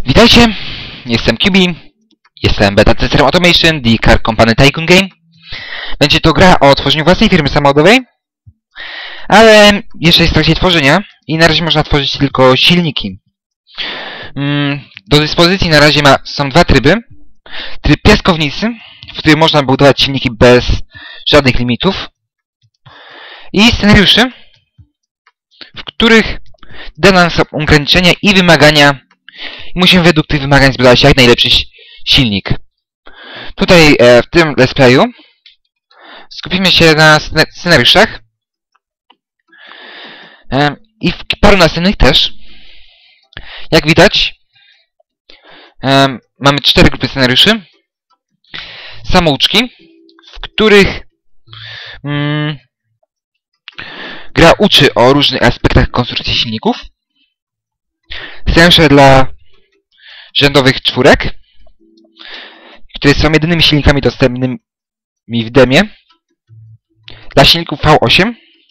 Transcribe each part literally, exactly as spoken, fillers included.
Witajcie, jestem Q B, jestem beta testerem Automation, The Car Company Tycoon Game. Będzie to gra o tworzeniu własnej firmy samochodowej, ale jeszcze jest w trakcie tworzenia i na razie można tworzyć tylko silniki. Do dyspozycji na razie ma, są dwa tryby. Tryb piaskownicy, w którym można budować silniki bez żadnych limitów, i scenariuszy, w których dane są ograniczenia i wymagania i musimy według tych wymagań zbudować jak najlepszy silnik. Tutaj e, w tym let's playu skupimy się na scenariuszach e, i w paru następnych też. Jak widać, e, mamy cztery grupy scenariuszy. Samouczki, w których mm, gra uczy o różnych aspektach konstrukcji silników. Scenariusze dla rzędowych czwórek, które są jedynymi silnikami dostępnymi w demie. Dla silników V osiem.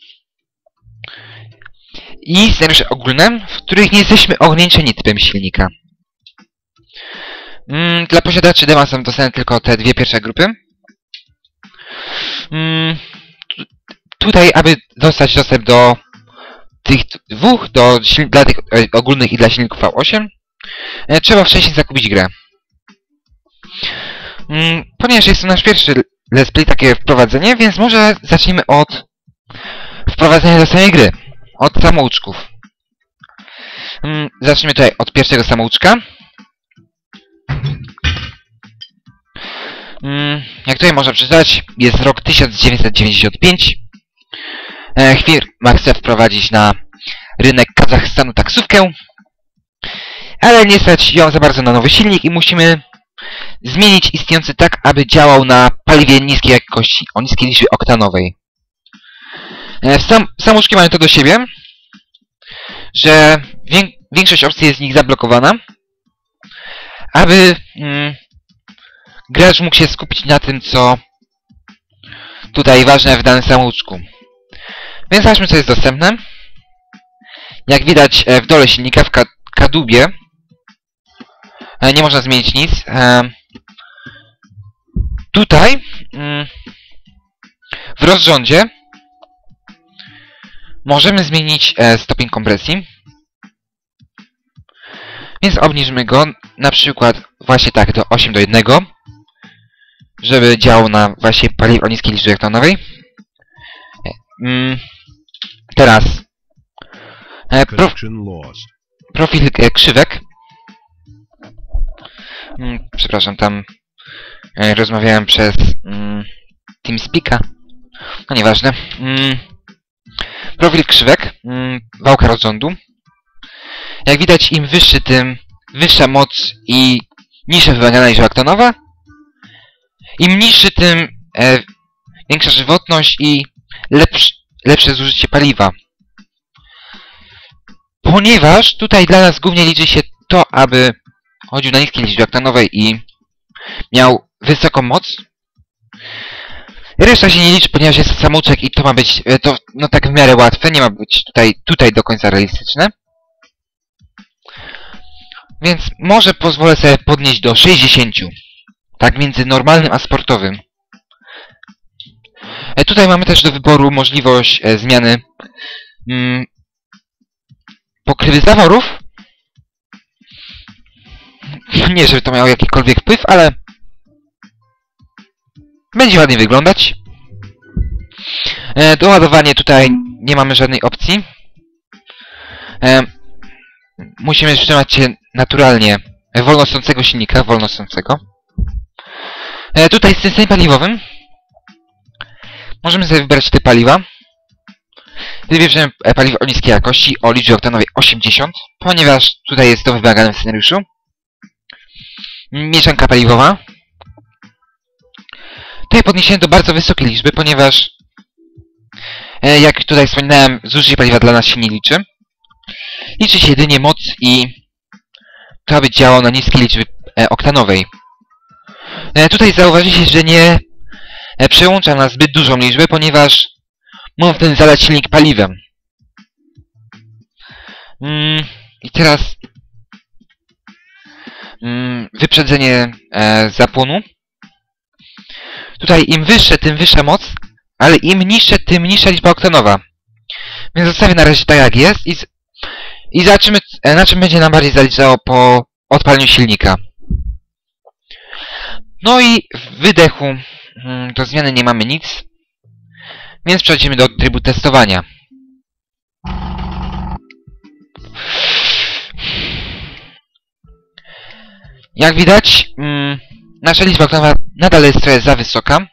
I scenariusze ogólne, w których nie jesteśmy ograniczeni typem silnika. Mm, dla posiadaczy dema są dostępne tylko te dwie pierwsze grupy. Mm, tutaj, aby dostać dostęp do tych dwóch, do dla tych ogólnych i dla silników V osiem, e, trzeba wcześniej zakupić grę. Mm, ponieważ jest to nasz pierwszy let's play, takie wprowadzenie, więc może zacznijmy od wprowadzenia do samej gry. Od samouczków. Mm, zacznijmy tutaj od pierwszego samouczka. Mm, jak tutaj można przeczytać, jest rok tysiąc dziewięćset dziewięćdziesiąty piąty. E, firma chce wprowadzić na rynek Kazachstanu taksówkę, ale nie stać ją za bardzo na nowy silnik i musimy zmienić istniejący tak, aby działał na paliwie niskiej jakości, o niskiej liczbie oktanowej. E, sam, samouczki mają to do siebie, że wię, większość opcji jest z nich zablokowana, aby mm, gracz mógł się skupić na tym, co tutaj ważne w danym samouczku. Więc zobaczmy, co jest dostępne. Jak widać, w dole silnika, w kadłubie, nie można zmienić nic. Tutaj, w rozrządzie, możemy zmienić stopień kompresji. Więc obniżmy go, na przykład właśnie tak, do osiem do jednego, żeby działał na właśnie paliw o niskiej liczbie oktanowej. Teraz e, prof, profil e, krzywek. Mm, przepraszam, tam e, rozmawiałem przez mm, TeamSpeaka. No nieważne. Mm, profil krzywek, mm, wałka rozrządu. Jak widać, im wyższy, tym wyższa moc i niższa wymagana liczba oktonowa. Im niższy, tym e, większa żywotność i lepszy lepsze zużycie paliwa. Ponieważ tutaj dla nas głównie liczy się to, aby chodził na niskiej liczbie oktanowej i miał wysoką moc. Reszta się nie liczy, ponieważ jest samouczek i to ma być to no tak w miarę łatwe, nie ma być tutaj, tutaj do końca realistyczne. Więc może pozwolę sobie podnieść do sześćdziesięciu. Tak między normalnym a sportowym. E, tutaj mamy też do wyboru możliwość e, zmiany mm, pokrywy zaworów. Nie, żeby to miało jakikolwiek wpływ, ale będzie ładnie wyglądać. E, doładowanie tutaj nie mamy żadnej opcji. E, musimy trzymać się naturalnie wolnosącego silnika, wolnosącego. E, tutaj z systemem paliwowym możemy sobie wybrać typ paliwa. Wybierzemy paliwo o niskiej jakości, o liczbie oktanowej osiemdziesiąt, ponieważ tutaj jest to wymagane w scenariuszu. Mieszanka paliwowa. Tutaj podniesiemy do bardzo wysokiej liczby, ponieważ e, jak tutaj wspominałem, zużycie paliwa dla nas się nie liczy. Liczy się jedynie moc i to, aby działało na niskiej liczbie e, oktanowej. E, tutaj zauważycie, że nie e, przełącza na zbyt dużą liczbę, ponieważ można wtedy zalać silnik paliwem. Mm, I teraz mm, wyprzedzenie e, zapłonu. Tutaj im wyższe, tym wyższa moc, ale im niższe, tym niższa liczba oktanowa. Więc zostawię na razie tak jak jest i, z, i zobaczymy, e, na czym będzie nam bardziej zależało po odpaleniu silnika. No i w wydechu mm, do zmiany nie mamy nic, więc przechodzimy do trybu testowania. Jak widać, mm, nasza liczba oktanowa nadal jest trochę za wysoka,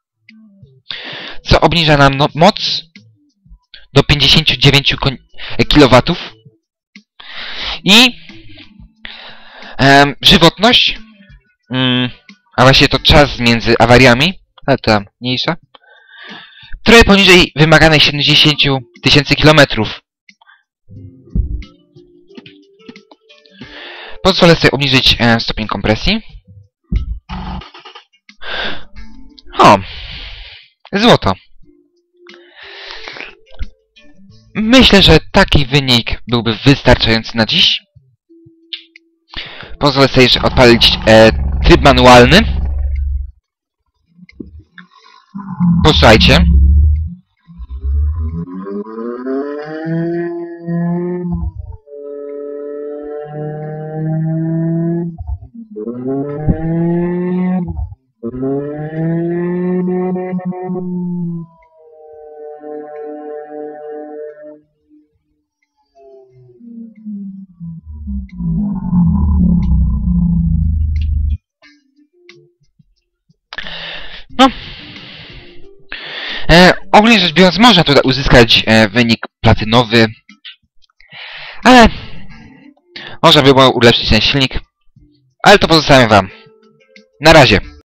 co obniża nam no moc do pięćdziesięciu dziewięciu kilowatów i e, żywotność, mm, a właściwie to czas między awariami, ale to tam mniejsza, trochę poniżej wymaganej siedemdziesięciu tysięcy kilometrów. Pozwolę sobie obniżyć e, stopień kompresji. O! Złoto. Myślę, że taki wynik byłby wystarczający na dziś. Pozwolę sobie jeszcze odpalić e, tryb manualny. Posłuchajcie. No. E, ogólnie rzecz biorąc, można tutaj uzyskać e, wynik platynowy, ale można by było ulepszyć ten silnik, ale to pozostawiam wam. Na razie.